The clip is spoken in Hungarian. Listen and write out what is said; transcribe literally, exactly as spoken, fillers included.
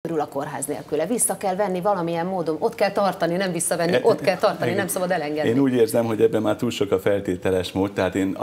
őrül a kórház nélküle. Vissza kell venni valamilyen módon, ott kell tartani, nem visszavenni, ott kell tartani, nem szabad elengedni. Én úgy érzem, hogy ebben már túl sok a feltételes mód, tehát én